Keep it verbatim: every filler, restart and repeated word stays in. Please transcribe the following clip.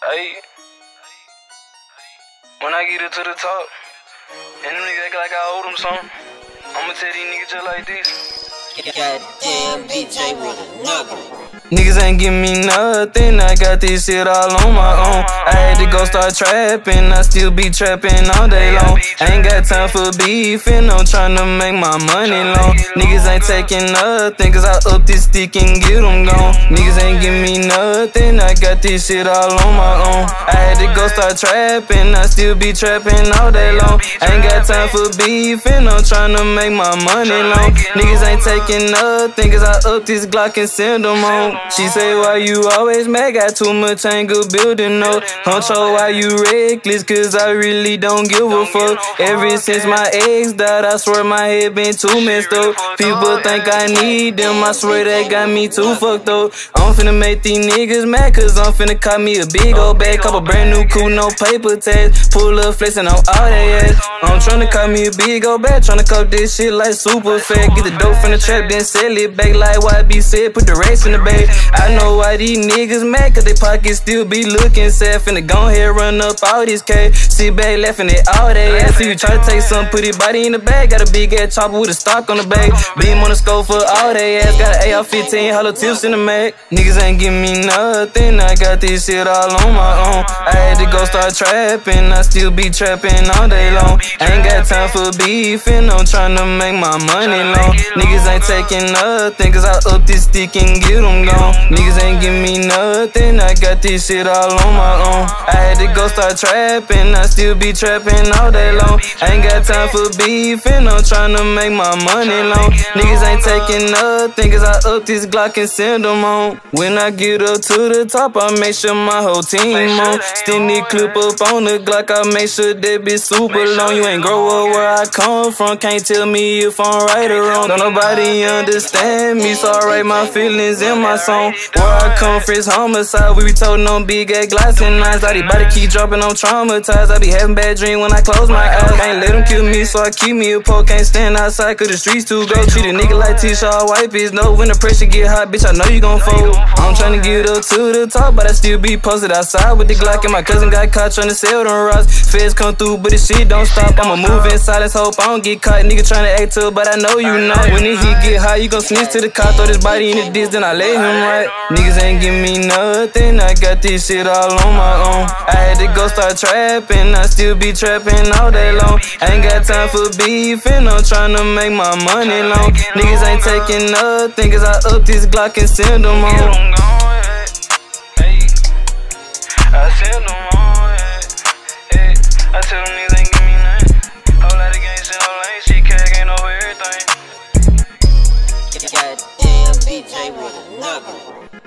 Hey, when I get it to the top, and them niggas act like I owe them something, I'ma tell these niggas just like this. Goddamn D J with a nugget. Niggas ain't give me nothing, I got this shit all on my own. I had to go start trapping, I still be trapping all day long. I ain't got time for beefing, I'm tryna make my money long. Niggas ain't taking nothing, cause I up this stick and get them gone. Niggas ain't give me nothing, I got this shit all on my own. I had to go start trapping, I still be trapping all day long. I ain't got time for beefing, I'm tryna make my money long. Niggas ain't taking nothing, cause I up this Glock and send them home. She say, why you always mad? Got too much anger building up. Huncho, why you reckless? Cause I really don't give a fuck. Ever since my ex died, I swear my head been too messed up. People think I need them, I swear they got me too fucked up. I'm finna make these niggas mad, cause I'm finna cop me a big old bag. Couple brand new cool, no paper tags. Pull up flexing on all they ass. I'm tryna cop me a big old bag, tryna cop this shit like super fat. Get the dope from the trap, then sell it back like Y B said, put the racks in the bag. I know why these niggas mad, cause they pockets still be looking sad. Finna go ahead, run up all this cash. Sit back, laughing at all they ass. See you try to take something, put his body in the bag. Got a big ass chopper with a stock on the bag. Beam on the scope for all they ass. Got an A R fifteen, hollow tips in the mag. Niggas ain't give me nothing, I got this shit all on my own. I had to go start trapping, I still be trapping all day long. I ain't got time for beefing, I'm tryna make my money long. Niggas ain't taking nothing, cause I up this stick and get them gone. Niggas ain't give me nothing, I got this shit all on my own. I had to go start trapping, I still be trapping all day long. I ain't got time for beefing, I'm tryna make my money long. Niggas ain't taking nothing, cause I up this Glock and send them home. When I get up to the top, I make sure my whole team on. Still need clip up on the Glock, I make sure that bitch super long. You ain't grow up where I come from, can't tell me if I'm right or wrong. Don't nobody understand me, so I write my feelings in my song. Where I come from is homicide, we be toting on big ass glass and knives. I these body keep dropping, I'm traumatized. I be having bad dreams when I close my eyes. Can't let them kill me, so I keep me a pole. Can't stand outside, cause the streets too go. Treat a nigga like T-Shaw, white bitch. Know when the pressure get hot, bitch, I know you gon' fold. I'm tryna get up to the top, but I still be posted outside with the Glock. And my cousin got caught tryna sell them rocks. Feds come through, but this shit don't stop. I'ma move in silence, hope I don't get caught. Nigga tryna act tough, but I know you not. When the heat get hot, you gon' snitch to the car. Throw this body in the disc, then I let him ride. Niggas ain't give me nothing, I got this shit all on my own. I had to go start trapping, I still be trapping all day long. I ain't got time for beefing, I'm tryna make my money long. Niggas ain't taking nothing, cause I up this Glock and send them home. I send them home, yeah. I tell them niggas ain't give me nothing. Whole lot of games and whole ain't shit, cash ain't over everything. Goddamn D J with a nugget.